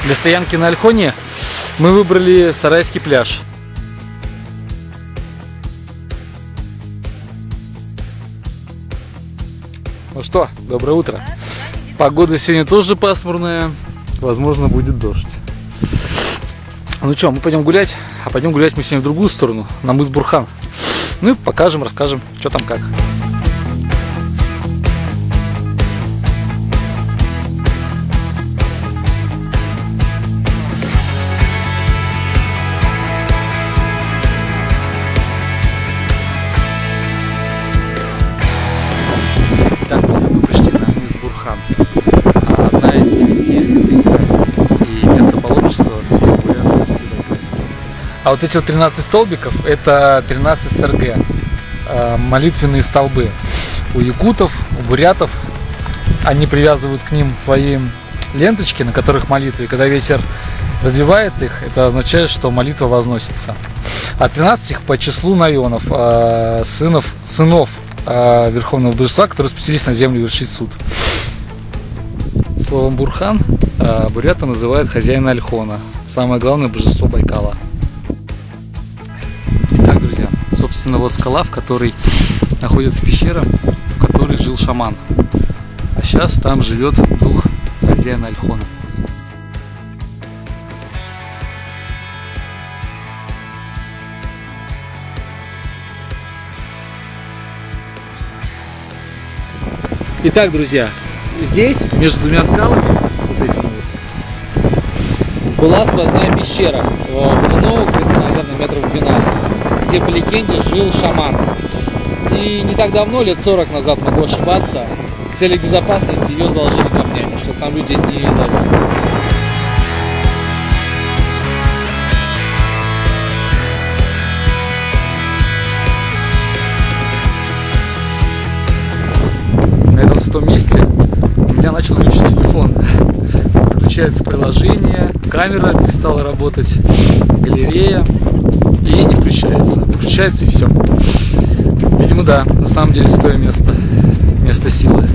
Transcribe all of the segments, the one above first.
Для стоянки на Ольхоне мы выбрали Сарайский пляж. Ну что, доброе утро. Погода сегодня тоже пасмурная, возможно, будет дождь. Ну что, мы пойдем гулять, а пойдем гулять мы сегодня в другую сторону, на мыс Бурхан. Ну и покажем, расскажем, что там как. Так, друзья, мы пришли на мыс Бурхан. Одна из 9 святынь Азии. И место паломничества все буряты. А вот эти вот 13 столбиков, это 13 СРГ, молитвенные столбы. У якутов, у бурятов, они привязывают к ним свои ленточки, на которых молитвы. И когда ветер развивает их, это означает, что молитва возносится. А 13 их по числу наионов, сынов Верховного Божества, которые спустились на землю вершить суд. Словом Бурхан буряты называют хозяина Ольхона, самое главное божество Байкала. Итак, друзья, собственно, вот скала, в которой находится пещера, в которой жил шаман. А сейчас там живет дух хозяина Ольхона. Итак, друзья, здесь, между двумя скалами, вот этими вот, была сквозная пещера, глубиной где-то, наверное, метров 12, где, по легенде, жил шаман. И не так давно, лет 40 назад, могу ошибаться, в целях безопасности ее заложили камнями, чтобы там люди не лазили. В том месте у меня начал глючить телефон. Включается приложение, камера перестала работать, галерея, и не включается. Включается и все. Видимо, да, на самом деле святое место. Место силы.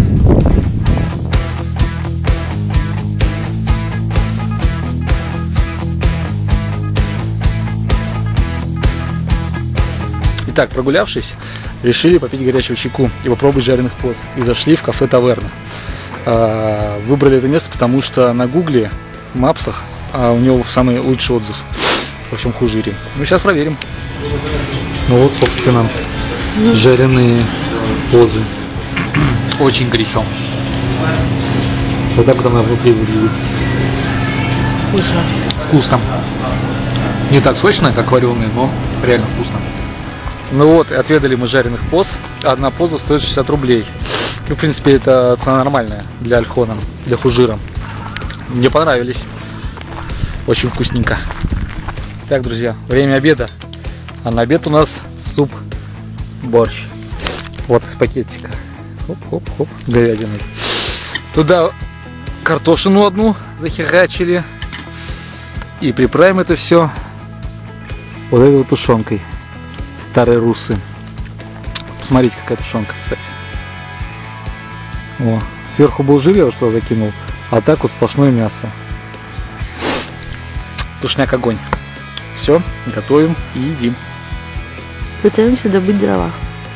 Итак, прогулявшись, решили попить горячего чайку и попробовать жареных поз. И зашли в кафе Таверна. Выбрали это место, потому что на гугле, в мапсах, у него самый лучший отзыв во всем Хужире. Ну, сейчас проверим. Ну вот, собственно, жареные позы. Очень горячо. Вот так вот она внутри выглядит. Вкусно. Вкусно. Не так сочно, как вареные, но реально вкусно. Ну вот, и отведали мы жареных поз. Одна поза стоит 60 рублей. Ну, в принципе, это цена нормальная для Ольхона, для Хужира. Мне понравились. Очень вкусненько. Так, друзья, время обеда. А на обед у нас суп-борщ. Вот из пакетика. Хоп-хоп-хоп, говядиной. Туда картошину одну захерачили. И приправим это все вот этой вот тушенкой. Старые русы. Посмотрите, какая тушенка, кстати. О, сверху был жир, я вот что закинул, а так вот сплошное мясо. Тушняк огонь. Все, готовим и едим. Пытаемся добыть дрова.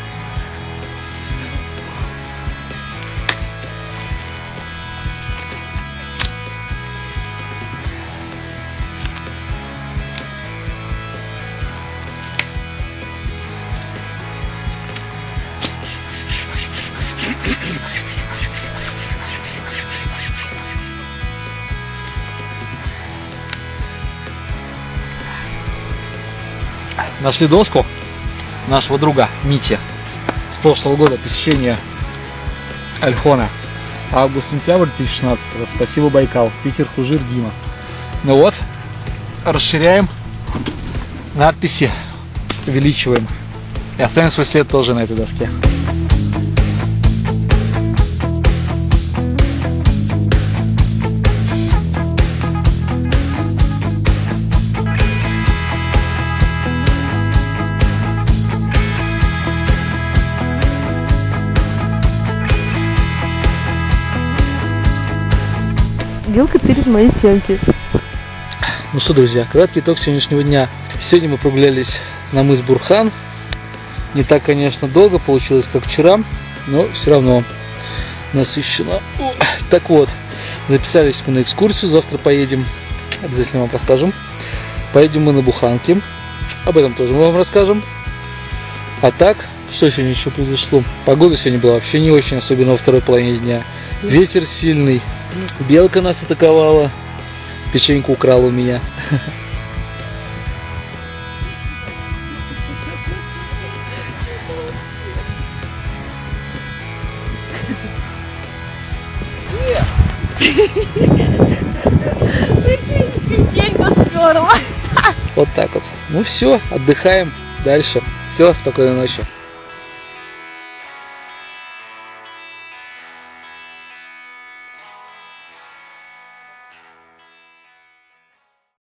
Нашли доску нашего друга Мити с прошлого года посещения Ольхона. Август-сентябрь 2016. Спасибо, Байкал. Питер, Хужир, Дима. Ну вот, расширяем надписи, увеличиваем. И оставим свой след тоже на этой доске. Белка тырит мои семки. Ну что, друзья, краткий итог сегодняшнего дня. Сегодня мы прогулялись на мыс Бурхан. Не так, конечно, долго получилось, как вчера, но все равно насыщенно. Так вот, записались мы на экскурсию, завтра поедем, обязательно вам расскажем. Поедем мы на Буханки, об этом тоже мы вам расскажем. А так, что сегодня еще произошло? Погода сегодня была вообще не очень, особенно во второй половине дня. Ветер сильный, белка нас атаковала, печеньку украла у меня. Печеньку сперла. Вот так вот. Ну все, отдыхаем дальше. Все, спокойной ночи.